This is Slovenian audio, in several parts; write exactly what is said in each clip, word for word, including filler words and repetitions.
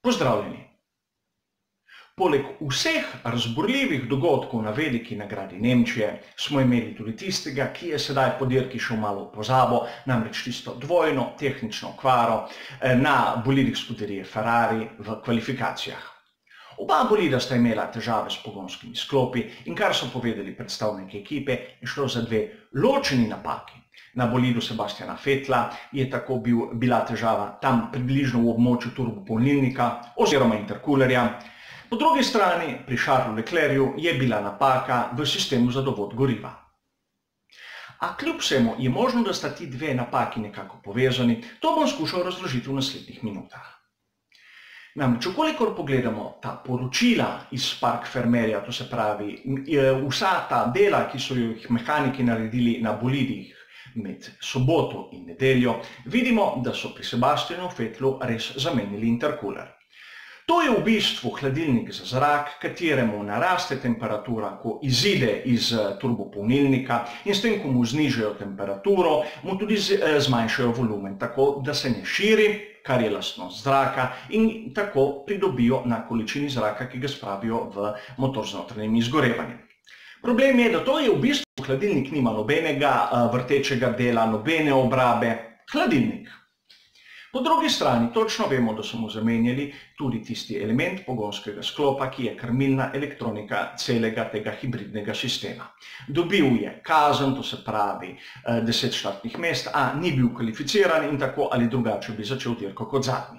Pozdravljeni! Poleg vseh razburljivih dogodkov na veliki nagradi Nemčije smo imeli tudi tistega, ki je sedaj po dirki šel malo v pozabo, namreč tisto dvojno tehnično okvaro na bolidih scuderie Ferrari v kvalifikacijah. Oba bolida sta imela težave s pogonskimi sklopi in kar so povedali predstavniki ekipe, je šlo za dve ločeni napaki. Na bolidu Sebastiana Vettela je tako bil, bila težava tam približno v območju turbopolnilnika oziroma intercoolerja. Po drugi strani pri Charlesu Leclercu je bila napaka v sistemu za dovod goriva. A kljub vsemu je možno, da sta ti dve napaki nekako povezani, to bom skušal razložiti v naslednjih minutah. Namreč, kolikor pogledamo ta poročila iz Parc Fermerja, to se pravi vsa ta dela, ki so jih mehaniki naredili na bolidih med soboto in nedeljo, vidimo, da so pri Sebastianu Vettelu res zamenjali intercooler. To je v bistvu hladilnik za zrak, kateremu naraste temperatura, ko izide iz turbopolnilnika in s tem, ko mu znižajo temperaturo, mu tudi zmanjšajo volumen, tako da se ne širi, kar je lastnost zraka, in tako pridobijo na količini zraka, ki ga spravijo v motor z notranjim izgorevanjem. Problem je, da to je v bistvu hladilnik nima nobenega vrtečega dela, nobene obrabe, hladilnik. Po drugi strani točno vemo, da so mu zamenjali tudi tisti element pogonskega sklopa, ki je krmilna elektronika celega tega hibridnega sistema. Dobil je kazen, to se pravi deset štartnih mest, a ni bil kvalificiran in tako ali drugače bi začel dirko kot zadnji.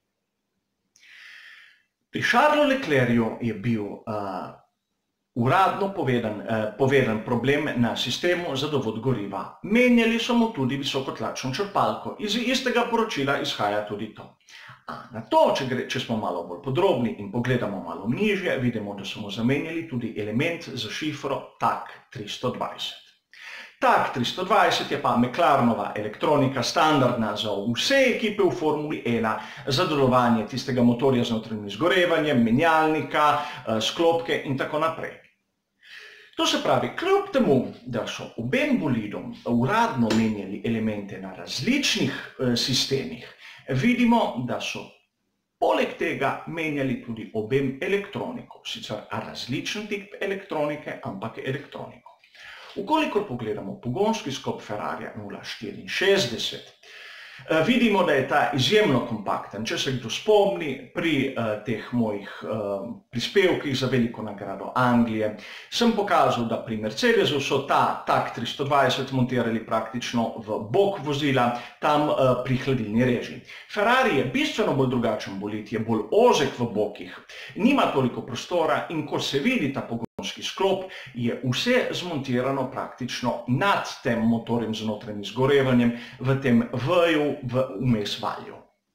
Pri Charlesu Leclercu je bil uh, uradno povedan, eh, povedan problem na sistemu za dovod goriva. Menjali so mu tudi visokotlačno črpalko. Iz istega poročila izhaja tudi to. A na to, če, gre, če smo malo bolj podrobni in pogledamo malo nižje, vidimo, da so mu zamenjali tudi element za šifro T A C tristo dvajset. T A C tristo dvajset je pa McLarenova elektronika, standardna za vse ekipe v Formuli ena, za delovanje tistega motorja z notranjim izgorevanjem, menjalnika, sklopke in tako naprej. To se pravi, kljub temu, da so obem bolidom uradno menjali elemente na različnih sistemih, vidimo, da so poleg tega menjali tudi obem elektroniko, sicer različen tip elektronike, ampak elektroniko. Ukolikor pogledamo pogonski sklop Ferrarija nula štiriinšestdeset, vidimo, da je ta izjemno kompakten. Če se kdo spomni, pri uh, teh mojih uh, prispevkih za veliko nagrado Anglije sem pokazal, da pri Mercedesu so ta T A C tristo dvajset montirali praktično v bok vozila, tam uh, pri hladilni reži. Ferrari je bistveno bolj drugačen bolid, je bolj ozek v bokih, nima toliko prostora in ko se vidi ta pogonski sklop, je vse zmontirano praktično nad tem motorjem z notranjim izgorevanjem, v tem V-ju, v vmes valju.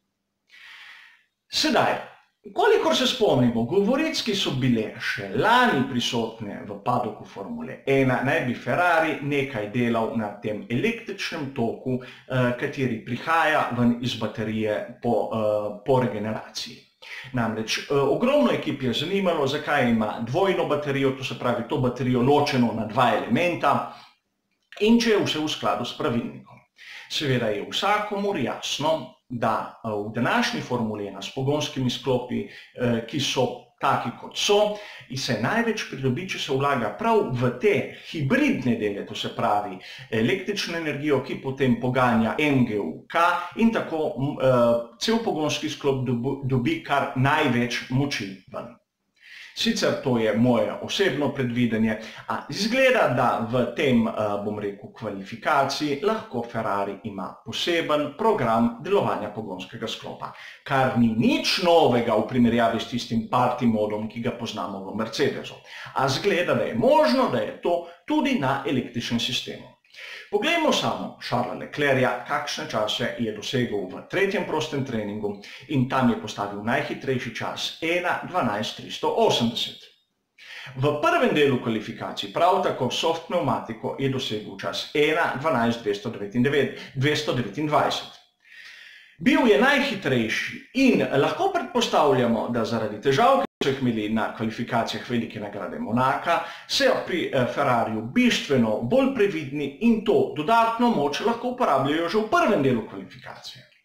Sedaj, kolikor se spomnimo, govoric, ki so bile še lani prisotne v padoku Formule ena, naj bi Ferrari nekaj delal na tem električnem toku, kateri prihaja ven iz baterije po, po regeneraciji. Namreč, ogromno ekip je zanimalo, zakaj ima dvojno baterijo, to se pravi to baterijo ločeno na dva elementa in če je vse v skladu s pravilnikom. Seveda je vsakomur jasno, da v današnji Formuli ena s pogonskimi sklopi, ki so taki kot so, in se največ pridobi, če se vlaga prav v te hibridne dele, to se pravi električno energijo, ki potem poganja M G U K in tako uh, cel pogonski sklop dobi kar največ moči ven. Sicer to je moje osebno predvidenje, a izgleda, da v tem, bom rekel, kvalifikaciji lahko Ferrari ima poseben program delovanja pogonskega sklopa, kar ni nič novega v primerjavi s tistim party modom, ki ga poznamo v Mercedesu. A izgleda, da je možno, da je to tudi na električnem sistemu. Poglejmo samo Charlesa Leclerca, kakšne čase je dosegel v tretjem prostem treningu in tam je postavil najhitrejši čas ena dvanajst tristo osemdeset. V prvem delu kvalifikacij, prav tako soft pneumatiko, je dosegel čas ena dvanajst dvesto devetindvajset. Bil je najhitrejši in lahko predpostavljamo, da zaradi težav, ki so jih imeli na kvalifikacijah velike nagrade Monaka, se pri Ferrariju bistveno bolj previdni in to dodatno moč lahko uporabljajo že v prvem delu kvalifikacije.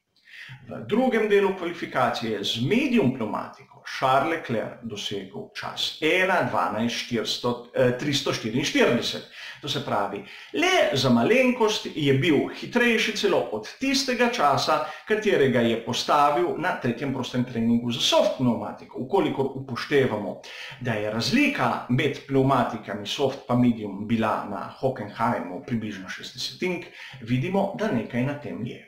V drugem delu kvalifikacije z medium pneumatiko Charles Leclerc dosegel čas ena dvanajst tristo štiriinštirideset. To se pravi, le za malenkost je bil hitrejši celo od tistega časa, katerega je postavil na tretjem prostem treningu za soft pneumatiko. Ukolikor upoštevamo, da je razlika med pneumatikami soft pa medium bila na Hockenheimu približno šestdesetink, vidimo, da nekaj na tem je.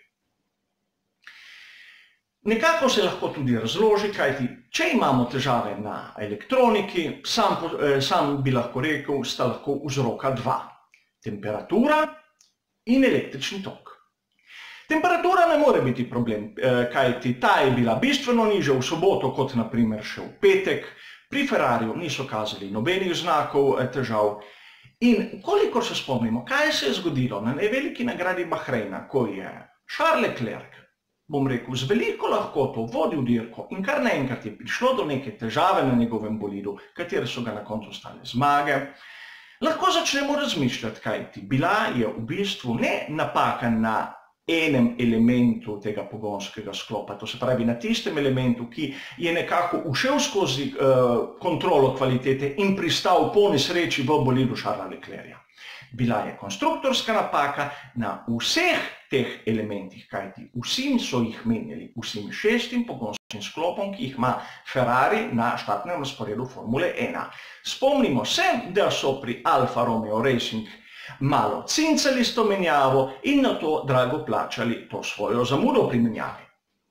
Nekako se lahko tudi razloži, kajti če imamo težave na elektroniki, sam, sam bi lahko rekel, sta lahko vzroka dva. Temperatura in električni tok. Temperatura ne more biti problem, kajti ta je bila bistveno nižja v soboto, kot na primer še v petek. Pri Ferrariju niso kazali nobenih znakov težav. In kolikor se spomnimo, kaj se je zgodilo na veliki nagradi Bahreina, ko je Charles Leclerc, bom rekel, z veliko lahkoto vodil dirko in kar naenkrat je prišlo do neke težave na njegovem bolidu, katere so ga na koncu stale zmage, lahko začnemo razmišljati, kajti bila je v bistvu ne napaka na enem elementu tega pogonskega sklopa, to se pravi na tistem elementu, ki je nekako ušel skozi uh, kontrolo kvalitete in pristal po nesreči v bolidu Charlesa Leclerca. Bila je konstruktorska napaka na vseh teh elementih, kajti vsi so jih menjali, vsem šestim pogonskim sklopom, ki jih ima Ferrari na štartnem razporedu Formule ena. Spomnimo se, da so pri Alfa Romeo Racing malo cincali s to menjavo in na to drago plačali to svojo zamudo pri menjavi.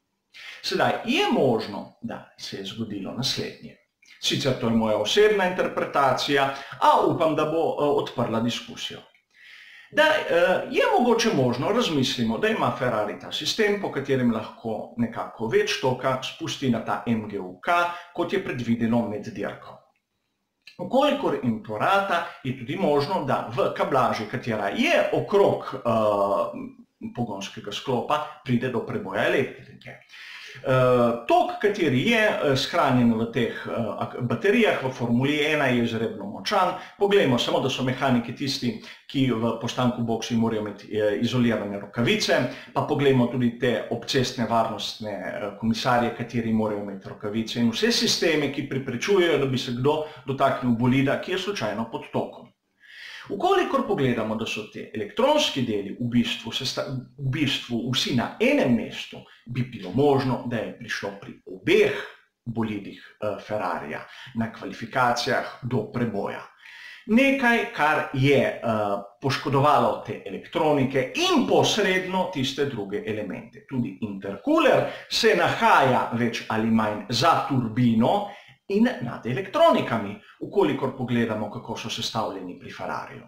Sedaj je možno, da se je zgodilo naslednje. Sicer to je moja osebna interpretacija, a upam, da bo odprla diskusijo. Da je mogoče možno, razmislimo, da ima Ferrari ta sistem, po katerem lahko nekako več toka spusti na ta M G U K, kot je predvideno med dirko. Ukolikor jim to rata, je tudi možno, da v kablaži, katera je okrog uh, pogonskega sklopa, pride do preboja elektrike. Uh, tok, kateri je uh, shranjen v teh uh, baterijah v Formuli ena, je izredno močan. Poglejmo samo, da so mehaniki tisti, ki v postanku boksi morajo imeti uh, izolirane rokavice, pa poglejmo tudi te obcestne varnostne uh, komisarje, kateri morajo imeti rokavice in vse sisteme, ki preprečujejo, da bi se kdo dotaknil bolida, ki je slučajno pod tokom. Ukolikor pogledamo, da so te elektronski deli v bistvu, v bistvu vsi na enem mestu, bi bilo možno, da je prišlo pri obeh bolidih Ferrarija na kvalifikacijah do preboja. Nekaj, kar je uh, poškodovalo te elektronike in posredno tiste druge elemente. Tudi intercooler se nahaja več ali manj za turbino in nad elektronikami, ukolikor pogledamo, kako so sestavljeni pri Ferrariju.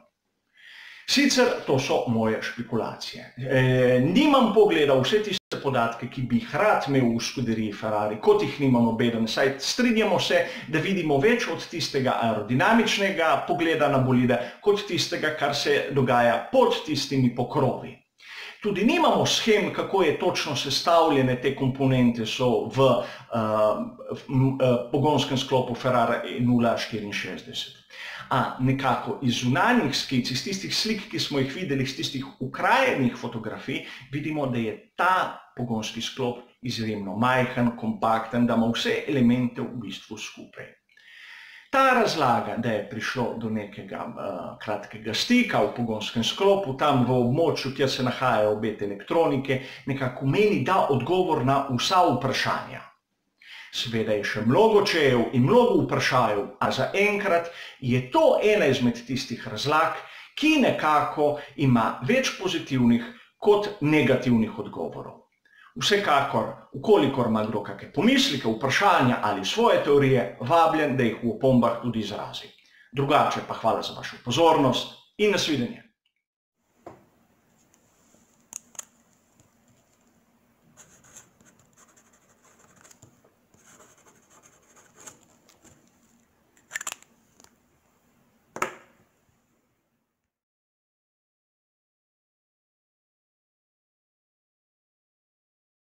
Sicer to so moje špekulacije. E, nimam pogleda vse tiste podatke, ki bi jih rad imel v skuderiji Ferrari, kot jih nimam nobeden, saj strinjamo se, da vidimo več od tistega aerodinamičnega pogleda na bolide, kot tistega, kar se dogaja pod tistimi pokrovi. Tudi nimamo shem, kako je točno sestavljene te komponente so v, uh, v uh, pogonskem sklopu Ferrari nula štiriinšestdeset. A nekako iz zunanjih skic, iz tistih slik, ki smo jih videli, iz tistih ukrajenih fotografij, vidimo, da je ta pogonski sklop izjemno majhen, kompakten, da ima vse elemente v bistvu skupaj. Ta razlaga, da je prišlo do nekega uh, kratkega stika v pogonskem sklopu, tam v območju, kjer se nahajajo obe elektronike, nekako meni da odgovor na vsa vprašanja. Seveda je še mnogo čejev in mnogo vprašajev, a zaenkrat je to ena izmed tistih razlag, ki nekako ima več pozitivnih kot negativnih odgovorov. Vsekakor, ukolikor ima kdo kakšne pomisleke, vprašanja ali svoje teorije, vabljen, da jih v opombah tudi izrazi. Drugače pa hvala za vašo pozornost in nasvidenje.